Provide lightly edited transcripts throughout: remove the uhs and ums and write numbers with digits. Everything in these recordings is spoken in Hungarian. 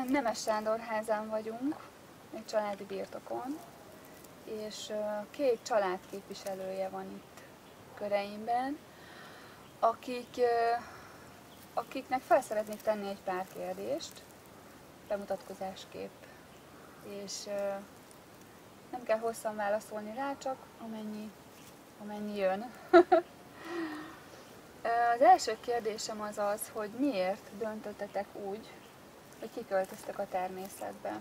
Nemes Sándor házán vagyunk, egy családi birtokon, és két család képviselője van itt köreimben, akiknek fel szeretnék tenni egy pár kérdést, bemutatkozásképp. És nem kell hosszan válaszolni rá, csak amennyi jön. Az első kérdésem az, hogy miért döntöttetek úgy, hogy kiköltöztek a természetbe?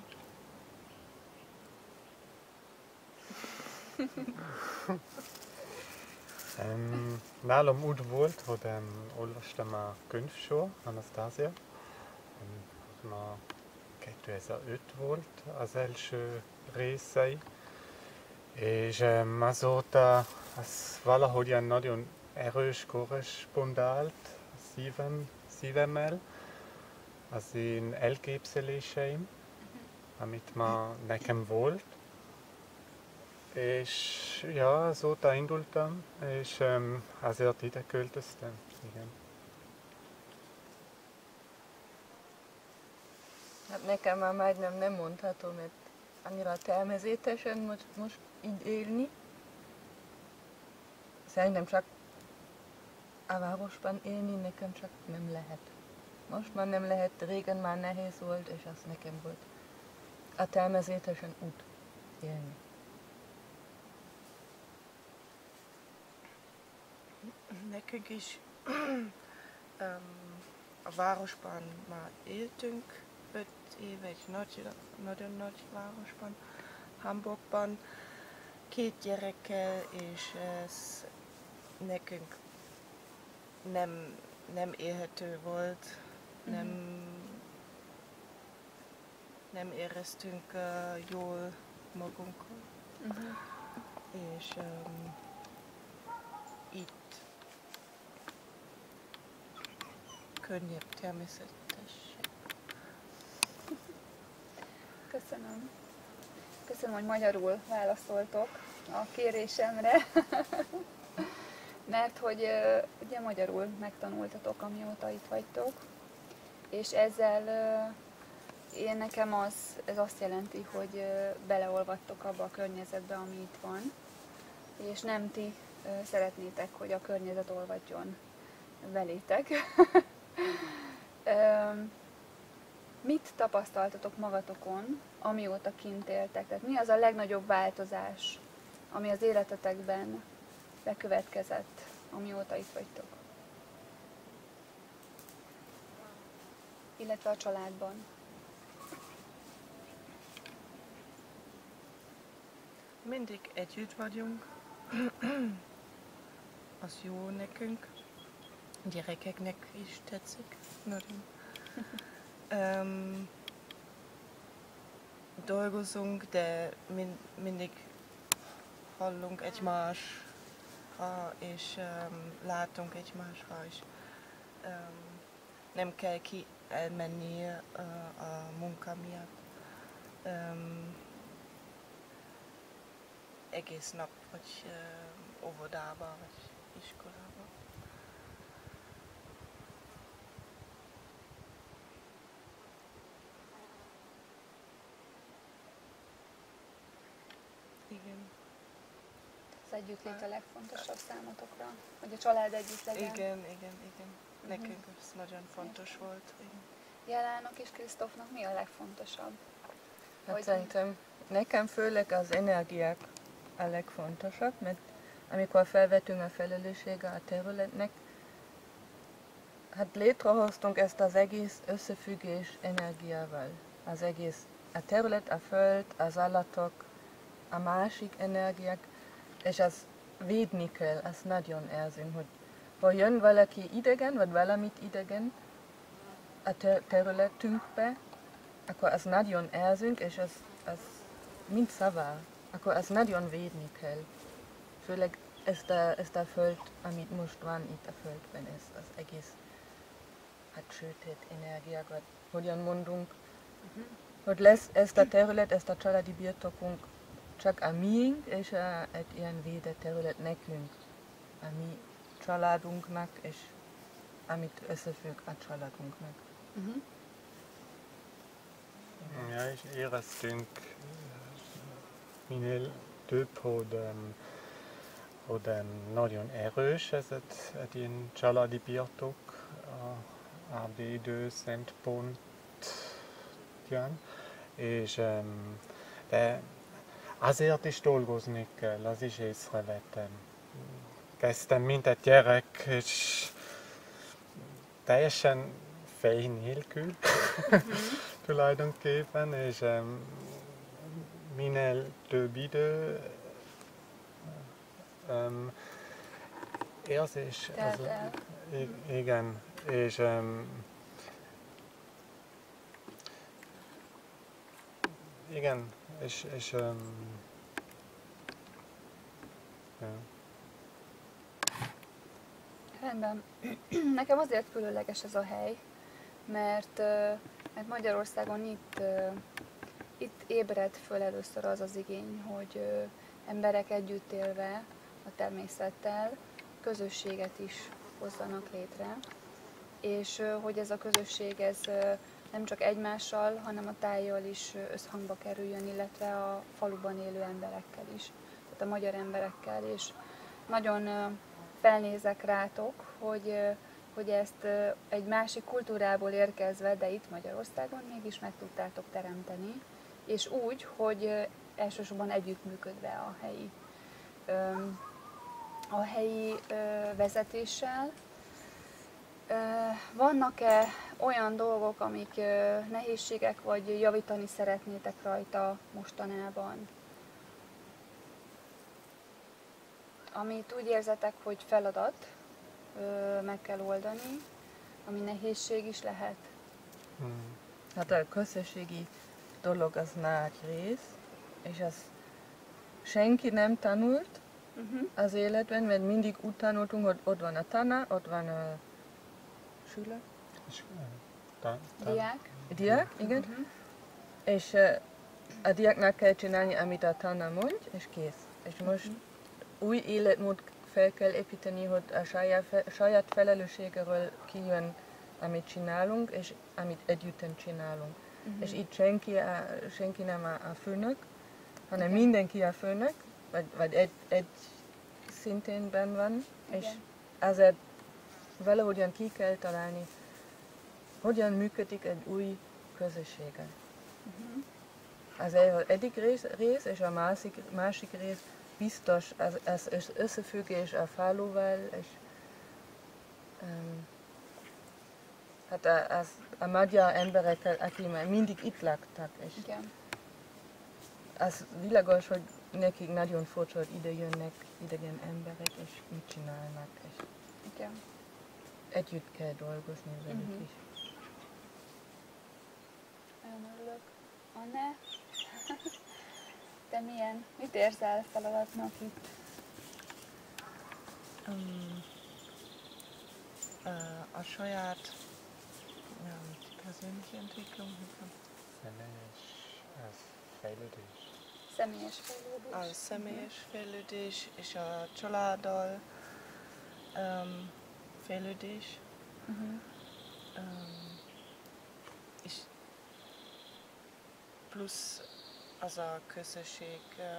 Nálam úgy volt, hogy olvastam a könyvsor, Anastasia. Ma 2005 volt az első részei, és azóta az valahogy ilyen nagyon erős korrespondált a szívemmel, az én elképzeléseim, amit ma nekem volt. És ja, azóta indultam, és azért ide költöztem. Igen. Hát nekem már majdnem nem mondható, mert annyira természetesen most így élni. Szerintem csak a városban élni nekem csak nem lehet. Most már nem lehet, régen már nehéz volt, és az nekem volt. A természetesen úgy élni. Nekünk is a városban már éltünk 5 éve, egy nagyon nagy városban, Hamburgban, 2 gyerekkel, és ez nekünk nem élhető volt, nem éreztünk jól magunkat, és itt könnyebb, természetes. Köszönöm. Köszönöm, hogy magyarul válaszoltok a kérésemre, mert hogy ugye magyarul megtanultatok, amióta itt vagytok, és ezzel nekem ez azt jelenti, hogy beleolvadtok abba a környezetbe, ami itt van, és nem ti szeretnétek, hogy a környezet olvadjon velétek. Mit tapasztaltatok magatokon, amióta kint éltek? Tehát mi az a legnagyobb változás, ami az életetekben bekövetkezett, amióta itt vagytok? Illetve a családban. Mindig együtt vagyunk, az jó nekünk, a gyerekeknek is tetszik nagyon. Dolgozunk, de mindig hallunk egymásra, és látunk egymásra, és nem kell ki elmenni a munka miatt. Egész nap, vagy óvodába, vagy iskolába. Igen. Az együttlét a legfontosabb számotokra, hogy a család együtt legyen. Igen. Nekünk ez nagyon fontos volt. Igen. Jelának és Krisztófnak mi a legfontosabb? Hát szerintem nekem főleg az energiák a legfontosabb, mert amikor felvetünk a felelőssége a területnek, hát létrehoztunk ezt az egész összefüggés energiával. Az egész, a terület, a föld, az állatok, a másik energiák, és az védni kell, az nagyon érzünk, hogy ha jön valaki idegen, vagy valamit idegen a területünkbe, akkor az nagyon érzünk, és az mint szavár, akkor az nagyon védni kell. Főleg ezt a föld, amit most van itt a földben, ez az egész hát sötét energiákat, hogyan mondunk, hogy lesz ezt a terület, ezt a családi birtokunk csak a miénk, és egy ilyen védett terület nekünk, a mi családunknak, és amit összefügg a családunknak. Ja, és éreztünk minél több, hogy nagyon erős ez egy ilyen családi birtok a védő szempontján, és de azért is dolgozni kell, az is észrevettem. Kezdtem mint egy gyerek, és teljesen fej nélkül tulajdonképpen, és minél több idő érzés, igen, és igen, és ja. Rendben. Nekem azért különleges ez a hely, mert Magyarországon itt ébred föl először az az igény, hogy emberek együtt élve a természettel közösséget is hozzanak létre, és hogy ez a közösség ez nem csak egymással, hanem a tájjal is összhangba kerüljön, illetve a faluban élő emberekkel is, tehát a magyar emberekkel, és nagyon felnézek rátok, hogy ezt egy másik kultúrából érkezve, de itt Magyarországon mégis meg tudtátok teremteni, és úgy, hogy elsősorban együttműködve a helyi vezetéssel. Vannak-e olyan dolgok, amik nehézségek, vagy javítani szeretnétek rajta mostanában? Amit úgy érzetek, hogy feladat, meg kell oldani, ami nehézség is lehet. Hát a közösségi dolog az nagy rész, és az senki nem tanult az életben, mert mindig úgy tanultunk, hogy ott van a tanár, ott van a schüler, diák, igen, és a diáknak kell csinálni, amit a tanár mond, és kész. És most új életmód fel kell építeni, hogy a saját felelősségről kijön, amit csinálunk, és amit együtten csinálunk. És itt senki nem a főnök, hanem mindenki a főnök, vagy egy szinténben van, és azért valahogyan ki kell találni, hogyan működik egy új közössége. Az egyik rész és a másik rész biztos az összefüggés a faluval, és hát a magyar emberekkel, akik már mindig itt laktak, és az világos, hogy nekik nagyon furcsa, hogy ide jönnek idegen emberek, és mit csinálnak, és együtt kell dolgozni velük is. Nagyon örülök. Anne? Te mit érzel feladatnak itt? A saját persönliche Entwicklung. Személyes fejlődés. A személyes fejlődés és a családdal fejlődés. És plusz az a közösség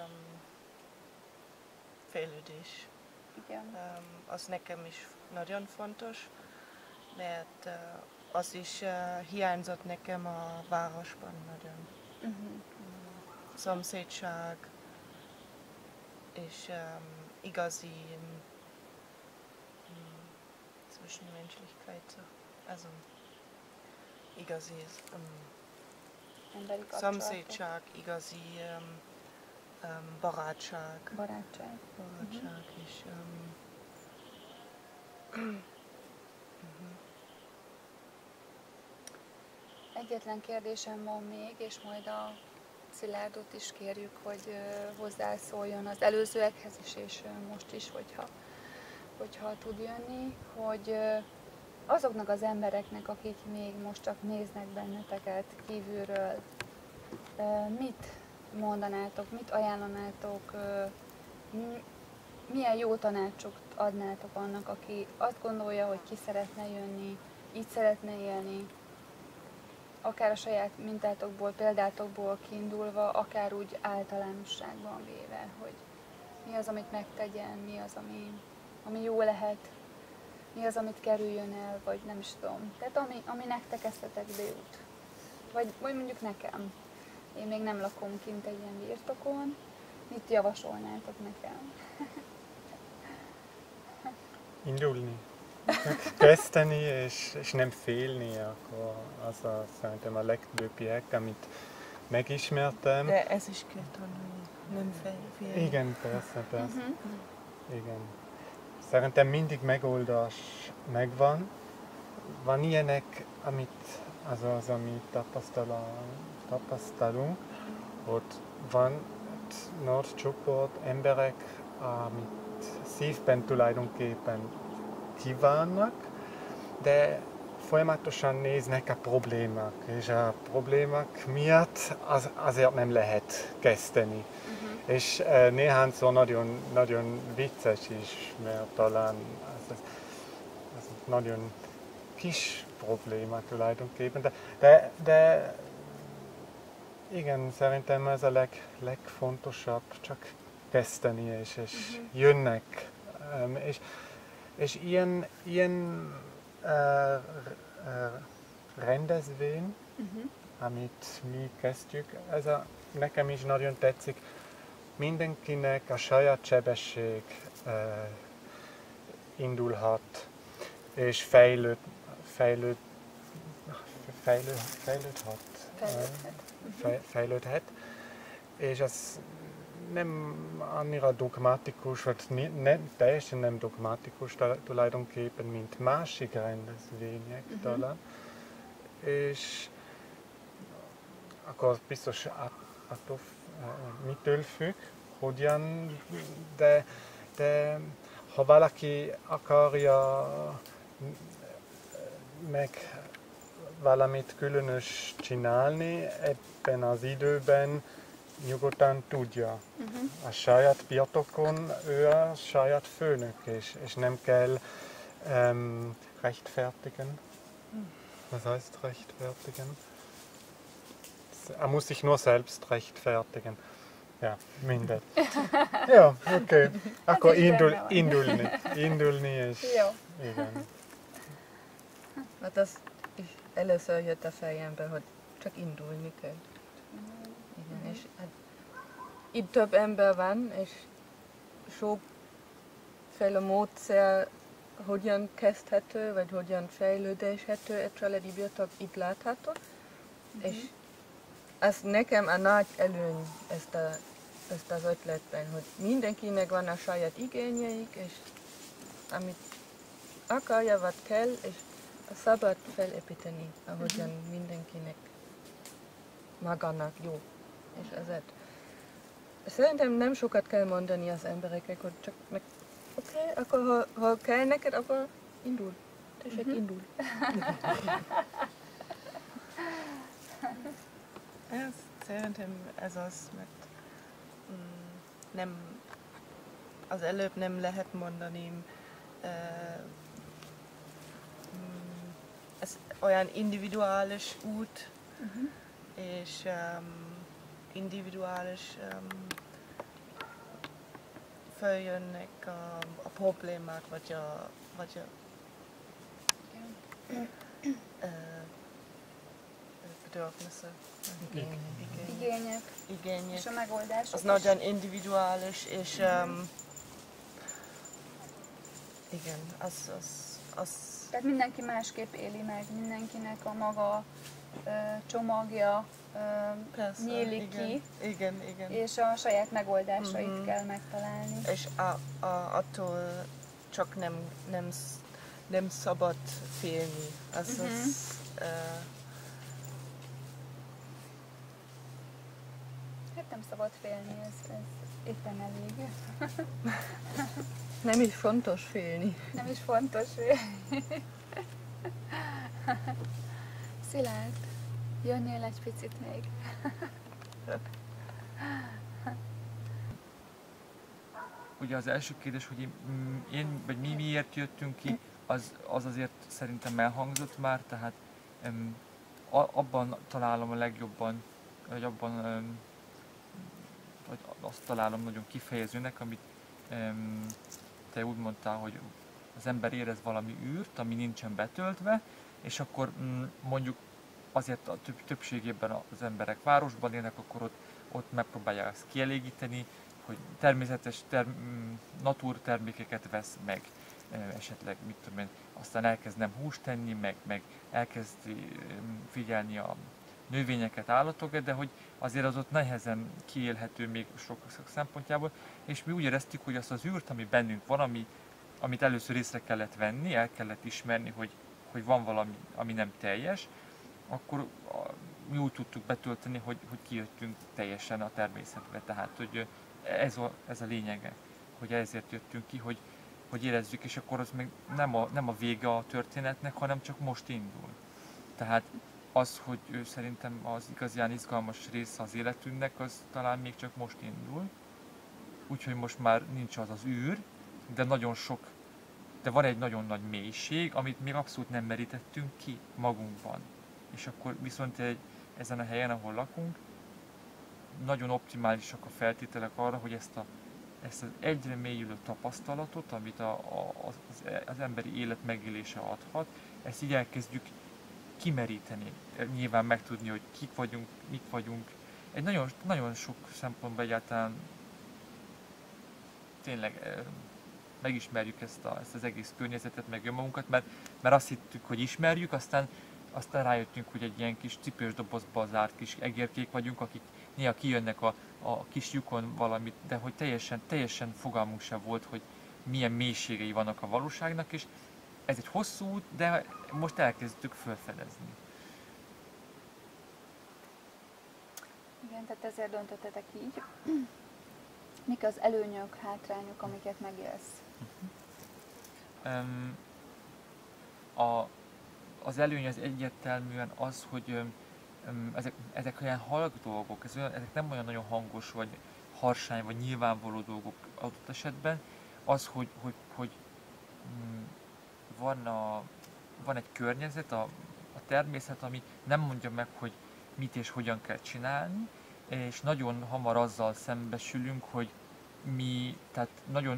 fejlődés. Igen. Az nekem is nagyon fontos, mert az is hiányzott nekem a városban nagyon. Szomszédság és igazi Zwischenmenschlichkeit, also igazi szomszédság, igazi barátság. És Egyetlen kérdésem van még, és majd a Szilárdot is kérjük, hogy hozzászóljon az előzőekhez is, és most is, hogyha tud jönni, hogy azoknak az embereknek, akik még most csak néznek benneteket kívülről, mit mondanátok, mit ajánlanátok, milyen jó tanácsot adnátok annak, aki azt gondolja, hogy ki szeretne jönni, így szeretne élni, akár a saját mintátokból, példátokból kiindulva, akár úgy általánosságban véve, hogy mi az, amit megtegyen, mi az, ami jó lehet, mi az, amit kerüljön el, vagy nem is tudom. Tehát ami nektek eszetekbe jut. Vagy mondjuk nekem. Én még nem lakom kint egy ilyen birtokon. Mit javasolnátok nekem? Indulni. Kezdeni és nem félni, akkor az szerintem a legtöbbiek, amit megismertem. De ez is kell tanulni, nem félni. Igen, persze. Igen. Szerintem mindig megoldás megvan. Van ilyenek, amit tapasztalunk, hogy van nagy csoport emberek, amit szívben tulajdonképpen kívánnak, de folyamatosan néznek a problémák, és a problémák miatt azért nem lehet kezdeni. És néhányszor nagyon vicces is, mert talán ez nagyon kis probléma tulajdonképpen, de igen, szerintem ez a legfontosabb, csak kezdeni, és jönnek. És ilyen rendezvény, amit mi kezdjük, nekem is nagyon tetszik. Mindenkinek a saját sebesség indulhat, és fejlődhet. És az nem annyira dogmatikus, vagy teljesen nem dogmatikus tulajdonképpen, mint másik rendezvények talán. És akkor biztos attól mitől függ, hogyan, de ha valaki akarja meg valamit különös csinálni ebben az időben, nyugodtan tudja. A saját birtokon ő a saját főnök, és nem kell rechtfertigen. Was heißt rechtfertigen? Er muss sich nur selbst rechtfertigen. Ja, mindegy. Ja, oké. Akkor indulni és igen. Hát az is először jött a fejembe, hogy csak indulni kell. Igen, és hát itt több ember van, és sokféle módszer, hogyan kezdhető, vagy hogyan fejlődéshető egy családi birtok, itt látható. És az nekem a nagy előny ezt az ötletben, hogy mindenkinek van a saját igényeik, és amit akarja, vagy kell, és szabad felépíteni, ahogyan mindenkinek magának jó. És ezért szerintem nem sokat kell mondani az embereknek, hogy csak oké, akkor ha kell neked, akkor indul. Tessék, indul. Szerintem ez az, mert az előbb nem lehet mondani, ez olyan individuális út, és individuális följönnek a problémák, vagy a bedürfnisse. Igények. És a megoldások. Az nagyon individuális, és igen, az... Tehát mindenki másképp éli meg, mindenkinek a maga csomagja nyílik ki, igen. és a saját megoldásait kell megtalálni. És attól csak nem szabad félni. Az Hát nem szabad félni, ez éppen elég. Nem is fontos félni. Nem is fontos félni. Szilárd, jönnél egy picit még? Ugye az első kérdés, hogy vagy mi miért jöttünk ki, az azért szerintem elhangzott már, tehát abban találom a legjobban, vagy abban vagy azt találom nagyon kifejezőnek, amit te úgy mondtál, hogy az ember érez valami űrt, ami nincsen betöltve, és akkor mondjuk azért a többségében az emberek városban élnek, akkor ott megpróbálják ezt kielégíteni, hogy természetes naturtermékeket vesz meg, esetleg, mit tudom én, aztán elkezd nem húst tenni, meg elkezd figyelni a növényeket, állatokat, de hogy azért az ott nehezen kiélhető még sok szempontjából, és mi úgy éreztük, hogy azt az űrt, ami bennünk van, amit először észre kellett venni, el kellett ismerni, hogy van valami, ami nem teljes, akkor mi úgy tudtuk betölteni, hogy kijöttünk teljesen a természetbe. Tehát, hogy ez a lényege, hogy ezért jöttünk ki, hogy érezzük, és akkor az még nem a vége a történetnek, hanem csak most indul. Tehát az, hogy szerintem az igazán izgalmas része az életünknek, az talán még csak most indul. Úgyhogy most már nincs az az űr, de van egy nagyon nagy mélység, amit még abszolút nem merítettünk ki magunkban. És akkor viszont ezen a helyen, ahol lakunk, nagyon optimálisak a feltételek arra, hogy ezt az egyre mélyülő tapasztalatot, amit az emberi élet megélése adhat, ezt így elkezdjük kimeríteni, nyilván megtudni, hogy kik vagyunk, mik vagyunk. Egy nagyon, nagyon sok szempontból egyáltalán tényleg megismerjük ezt az egész környezetet, meg önmagunkat, mert azt hittük, hogy ismerjük, aztán rájöttünk, hogy egy ilyen kis cipős dobozba zárt kis egérkék vagyunk, akik néha kijönnek a kis lyukon valamit, de hogy teljesen fogalmunk sem volt, hogy milyen mélységei vannak a valóságnak, és ez egy hosszú út, de most elkezdtük felfedezni. Igen, tehát ezért döntöttetek így. Mik az előnyök, hátrányok, amiket megélsz? Az előny az egyértelműen az, hogy ezek olyan halk dolgok, ezek nem olyan nagyon hangos, vagy harsány, vagy nyilvánvaló dolgok adott esetben. Az, hogy van egy környezet, a természet, ami nem mondja meg, hogy mit és hogyan kell csinálni, és nagyon hamar azzal szembesülünk, hogy tehát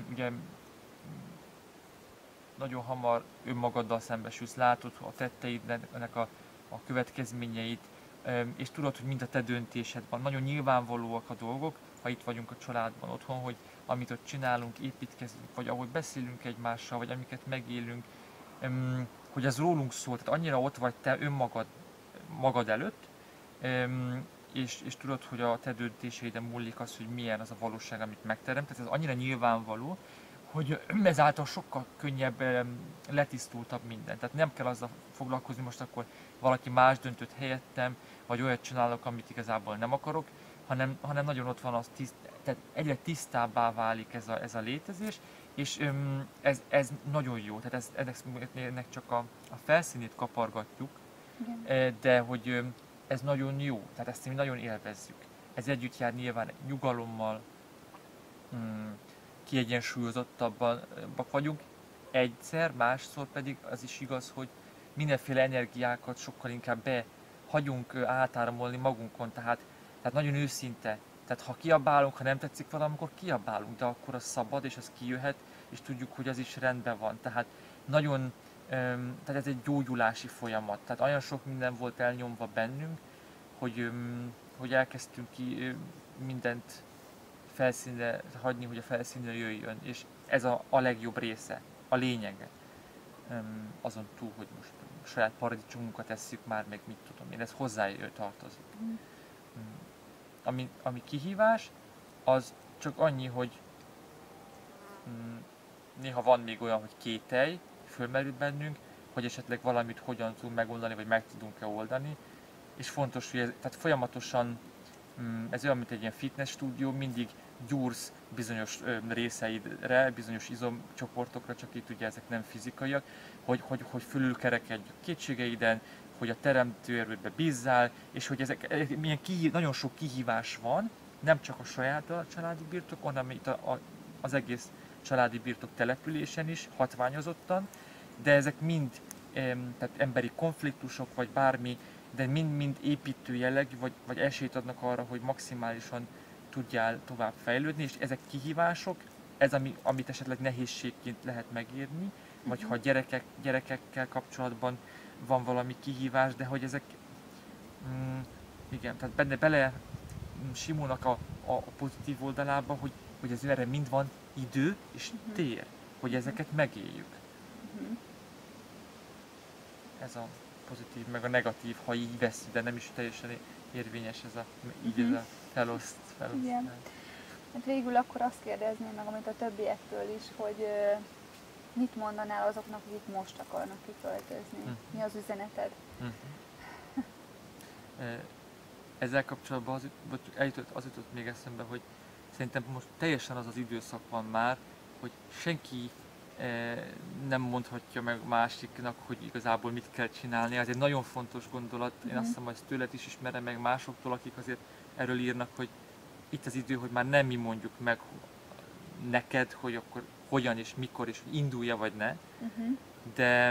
nagyon hamar önmagaddal szembesülsz, látod a tetteidnek a következményeit, és tudod, hogy mind a te döntésed van. Nagyon nyilvánvalóak a dolgok, ha itt vagyunk a családban otthon, hogy amit ott csinálunk, építkezünk, vagy ahogy beszélünk egymással, vagy amiket megélünk, hogy ez rólunk szól, tehát annyira ott vagy te magad előtt, és tudod, hogy a te döntéseiden múlik az, hogy milyen az a valóság, amit megteremt. Tehát ez annyira nyilvánvaló, hogy ezáltal sokkal könnyebb, letisztultabb minden. Tehát nem kell azzal foglalkozni, most akkor valaki más döntött helyettem, vagy olyat csinálok, amit igazából nem akarok, hanem nagyon ott van tehát egyre tisztábbá válik ez a létezés, és ez nagyon jó, tehát ennek csak a felszínét kapargatjuk, de hogy ez nagyon jó, tehát ezt mi nagyon élvezzük. Ez együtt jár nyilván nyugalommal, kiegyensúlyozottabbak vagyunk, egyszer, másszor pedig az is igaz, hogy mindenféle energiákat sokkal inkább hagyunk átáramolni magunkon, tehát nagyon őszinte. Tehát ha kiabálunk, ha nem tetszik valami, akkor kiabálunk, de akkor az szabad, és az kijöhet, és tudjuk, hogy az is rendben van. Tehát tehát ez egy gyógyulási folyamat. Tehát olyan sok minden volt elnyomva bennünk, hogy elkezdtünk ki mindent felszínre hagyni, hogy a felszínre jöjjön, és ez a legjobb része, a lényege. Azon túl, hogy most a saját paradicsomunkat esszük már, meg mit tudom én, ez hozzájön tartozik. Ami kihívás, az csak annyi, hogy néha van még olyan, hogy kételj fölmerül bennünk, hogy esetleg valamit hogyan tudunk megoldani, vagy meg tudunk-e oldani. És fontos, hogy tehát folyamatosan, ez olyan, mint egy ilyen fitness stúdió, mindig gyúrsz bizonyos részeidre, bizonyos izomcsoportokra, csak itt ugye ezek nem fizikaiak, hogy fölülkerekedj a kétségeiden, hogy a teremtő erődbe bízzál, és hogy nagyon sok kihívás van, nem csak a saját családi birtokon, hanem itt az egész családi birtok településen is, hatványozottan, de ezek mind tehát emberi konfliktusok, vagy bármi, de mind-mind építő jellegű, vagy esélyt adnak arra, hogy maximálisan tudjál tovább fejlődni, és ezek kihívások, ez amit esetleg nehézségként lehet megírni, vagy ha gyerekekkel kapcsolatban van valami kihívás, de hogy ezek, igen, tehát bele simulnak a pozitív oldalába, hogy ez erre mind van idő és tér, hogy ezeket megéljük. Ez a pozitív, meg a negatív, ha így veszünk, de nem is teljesen érvényes ez a feloszt. Igen. Hát végül akkor azt kérdezném meg, amit a többiektől is, hogy mit mondanál azoknak, akik most akarnak kiköltözni? Mi az üzeneted? Ezzel kapcsolatban az jutott még eszembe, hogy szerintem most teljesen az az időszak van már, hogy senki nem mondhatja meg másiknak, hogy igazából mit kell csinálni. Ez egy nagyon fontos gondolat. Én azt hiszem, hogy ezt tőled is ismerem, meg másoktól, akik azért erről írnak, hogy itt az idő, hogy már nem mi mondjuk meg neked, hogy akkor hogyan és mikor és hogy indulja vagy ne. De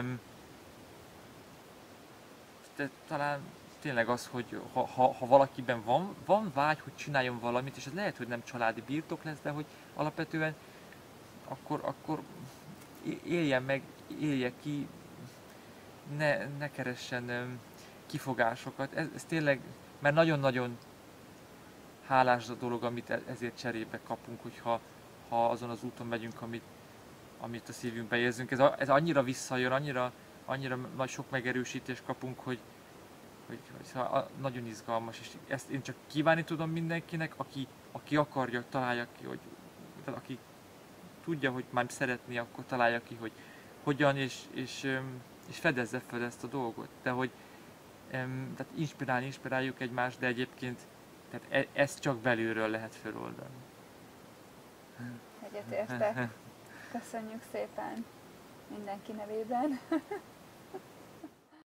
talán tényleg az, hogy ha valakiben van vágy, hogy csináljon valamit, és ez lehet, hogy nem családi birtok lesz, de hogy alapvetően akkor éljen meg, élje ki, ne keressen kifogásokat. Ez tényleg, mert nagyon-nagyon hálás a dolog, amit ezért cserébe kapunk, hogyha azon az úton megyünk, amit a szívünkbe érzünk. Ez annyira visszajön, annyira nagy sok megerősítést kapunk, hogy szóval nagyon izgalmas, és ezt én csak kívánni tudom mindenkinek, aki akarja, találja ki, tehát aki tudja, hogy már szeretné, akkor találja ki, hogy hogyan, és fedezze fel ezt a dolgot. De hogy tehát inspiráljuk egymást, de egyébként tehát ezt csak belülről lehet feloldani. Egyetértek. Köszönjük szépen mindenki nevében.